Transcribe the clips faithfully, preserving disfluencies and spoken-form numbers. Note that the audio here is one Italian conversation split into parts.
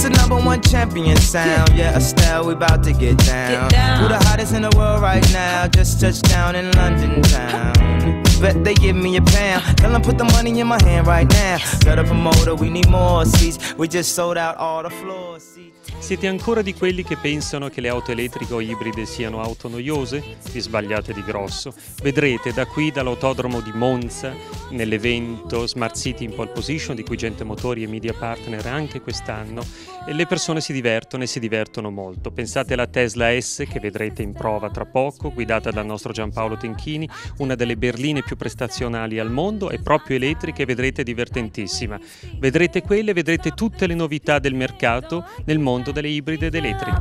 the number one champion sound. Yeah, Estelle, we about to get down. Who the hottest in the world right now? Just touched down in London town. Bet they give me a pound. Tell them put the money in my hand right now. Got a promoter, we need more seats. We just sold out all the floor seats. Siete ancora di quelli che pensano che le auto elettriche o ibride siano auto noiose? Vi sbagliate di grosso. Vedrete da qui, dall'autodromo di Monza, nell'evento Smart City in Pole Position, di cui Gente Motori e Media Partner anche quest'anno, e le persone si divertono e si divertono molto. Pensate alla Tesla S, che vedrete in prova tra poco, guidata dal nostro Giampaolo Tenchini, una delle berline più prestazionali al mondo, è proprio elettrica e vedrete divertentissima. Vedrete quelle, vedrete tutte le novità del mercato nel mondo delle ibride ed elettriche.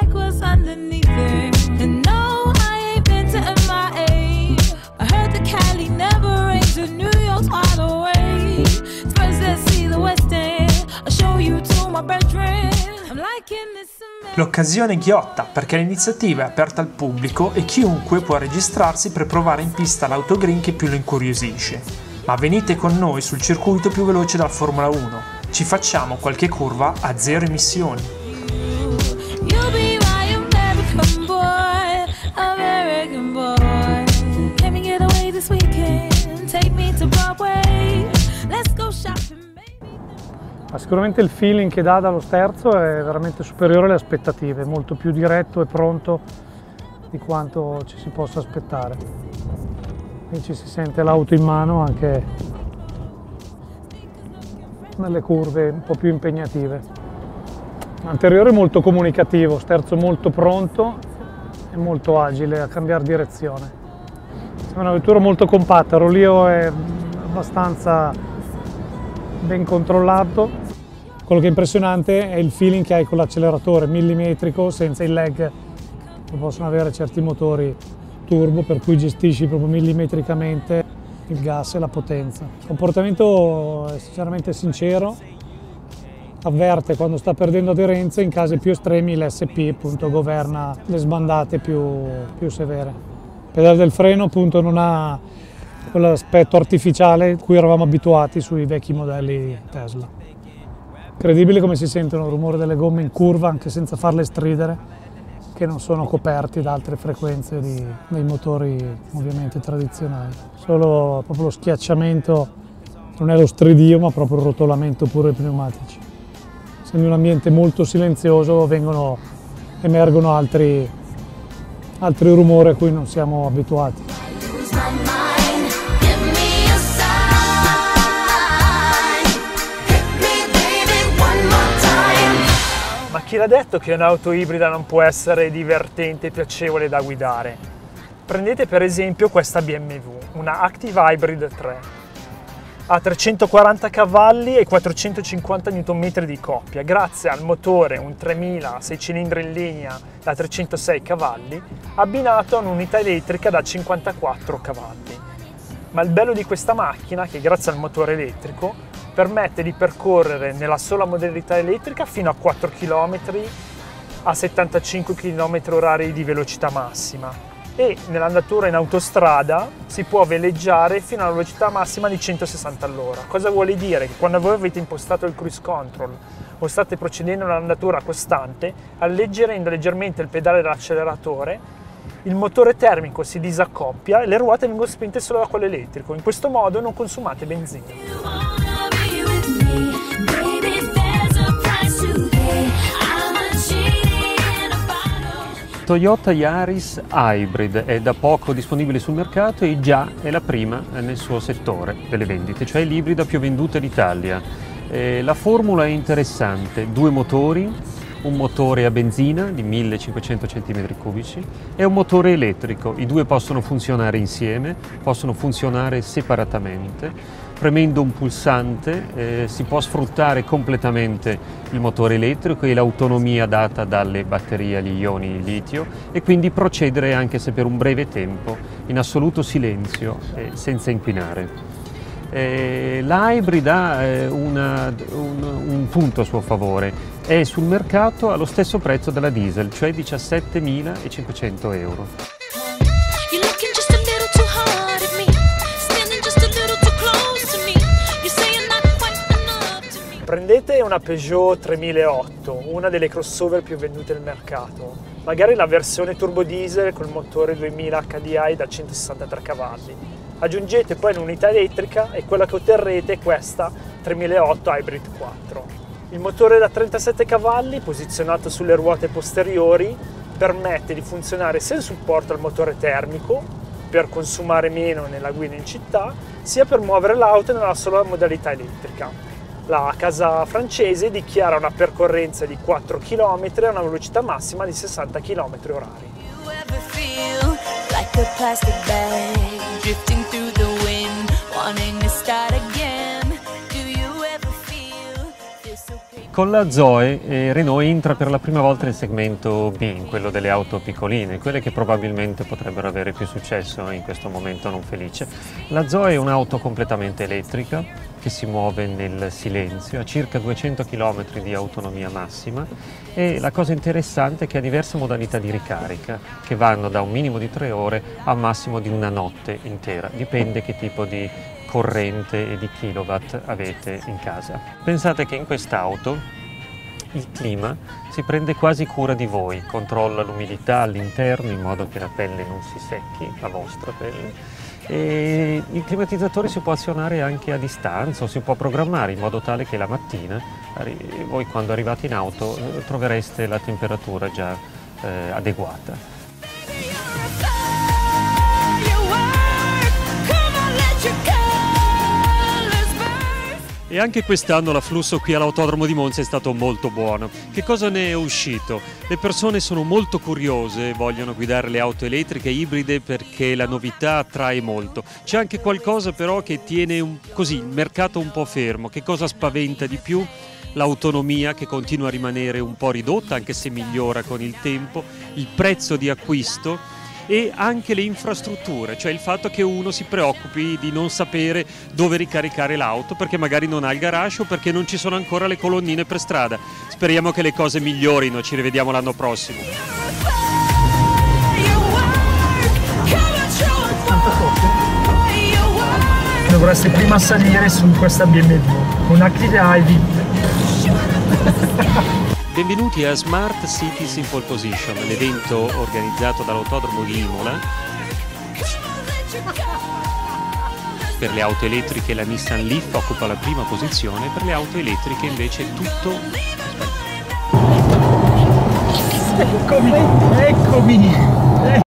L'occasione ghiotta, perché l'iniziativa è aperta al pubblico e chiunque può registrarsi per provare in pista l'autogreen che più lo incuriosisce. Ma venite con noi sul circuito più veloce della Formula uno. Ci facciamo qualche curva a zero emissioni. Sicuramente il feeling che dà dallo sterzo è veramente superiore alle aspettative, molto più diretto e pronto di quanto ci si possa aspettare. Qui ci si sente l'auto in mano anche nelle curve un po' più impegnative. Anteriore molto comunicativo, sterzo molto pronto e molto agile a cambiare direzione. Sembra una vettura molto compatta, il rolio è abbastanza ben controllato. Quello che è impressionante è il feeling che hai con l'acceleratore millimetrico senza il lag che possono avere certi motori turbo, per cui gestisci proprio millimetricamente il gas e la potenza. Il comportamento è sinceramente sincero, avverte quando sta perdendo aderenza, in casi più estremi l'S P appunto governa le sbandate più, più severe. Il pedale del freno appunto non ha quell'aspetto artificiale a cui eravamo abituati sui vecchi modelli Tesla. Incredibile come si sentono il rumore delle gomme in curva anche senza farle stridere, che non sono coperti da altre frequenze di, dei motori ovviamente tradizionali. Solo proprio lo schiacciamento, non è lo stridio ma proprio il rotolamento puro dei pneumatici. Essendo un ambiente molto silenzioso vengono, emergono altri, altri rumori a cui non siamo abituati. Ma chi l'ha detto che un'auto ibrida non può essere divertente e piacevole da guidare? Prendete per esempio questa B M W, una Active Hybrid tre. Ha trecentoquaranta cavalli e quattrocentocinquanta newton metri di coppia, grazie al motore, un tremila a sei cilindri in linea da trecentosei cavalli, abbinato a un'unità elettrica da cinquantaquattro cavalli. Ma il bello di questa macchina è che grazie al motore elettrico permette di percorrere nella sola modalità elettrica fino a quattro chilometri a settantacinque chilometri orari di velocità massima e nell'andatura in autostrada si può veleggiare fino alla velocità massima di centosessanta all'ora. Cosa vuole dire? Che quando voi avete impostato il cruise control o state procedendo nell'andatura costante, alleggerendo leggermente il pedale dell'acceleratore, il motore termico si disaccoppia e le ruote vengono spinte solo da quello elettrico. In questo modo non consumate benzina. Toyota Yaris Hybrid è da poco disponibile sul mercato e già è la prima nel suo settore delle vendite, cioè l'ibrida più venduta d'Italia. Eh, la formula è interessante, due motori, un motore a benzina di millecinquecento centimetri cubici e un motore elettrico. I due possono funzionare insieme, possono funzionare separatamente. Premendo un pulsante eh, si può sfruttare completamente il motore elettrico e l'autonomia data dalle batterie agli ioni litio e quindi procedere anche se per un breve tempo in assoluto silenzio e senza inquinare. Eh, L'hybrid ha eh, una, un, un punto a suo favore, è sul mercato allo stesso prezzo della diesel, cioè diciassettemilacinquecento euro. Prendete una Peugeot tremilaotto, una delle crossover più vendute al mercato, magari la versione turbo diesel col motore duemila H D I da centosessantatré cavalli. Aggiungete poi l'unità elettrica e quella che otterrete è questa tremilaotto Hybrid quattro. Il motore da trentasette cavalli, posizionato sulle ruote posteriori, permette di funzionare sia in supporto al motore termico, per consumare meno nella guida in città, sia per muovere l'auto nella sola modalità elettrica. La casa francese dichiara una percorrenza di quattro chilometri a una velocità massima di sessanta chilometri orari. Con la Zoe eh, Renault entra per la prima volta nel segmento B, in quello delle auto piccoline, quelle che probabilmente potrebbero avere più successo in questo momento non felice. La Zoe è un'auto completamente elettrica che si muove nel silenzio, ha circa duecento chilometri di autonomia massima e la cosa interessante è che ha diverse modalità di ricarica che vanno da un minimo di tre ore a un massimo di una notte intera, dipende che tipo di corrente e di kilowatt avete in casa. Pensate che in quest'auto il clima si prende quasi cura di voi, controlla l'umidità all'interno in modo che la pelle non si secchi, la vostra pelle, e il climatizzatore si può azionare anche a distanza o si può programmare in modo tale che la mattina voi quando arrivate in auto trovereste la temperatura già eh, adeguata. E anche quest'anno l'afflusso qui all'autodromo di Monza è stato molto buono. Che cosa ne è uscito? Le persone sono molto curiose, vogliono guidare le auto elettriche ibride perché la novità attrae molto. C'è anche qualcosa però che tiene un, così, il mercato un po' fermo. Che cosa spaventa di più? L'autonomia che continua a rimanere un po' ridotta anche se migliora con il tempo, il prezzo di acquisto e anche le infrastrutture, cioè il fatto che uno si preoccupi di non sapere dove ricaricare l'auto perché magari non ha il garage o perché non ci sono ancora le colonnine per strada. Speriamo che le cose migliorino, ci rivediamo l'anno prossimo. Dovreste prima salire su questa B M W, un Active Ivy. Benvenuti a Smart Cities in Pole Position, l'evento organizzato dall'Autodromo di Imola. Per le auto elettriche la Nissan Leaf occupa la prima posizione, per le auto elettriche invece è tutto... Eccomi, eccomi!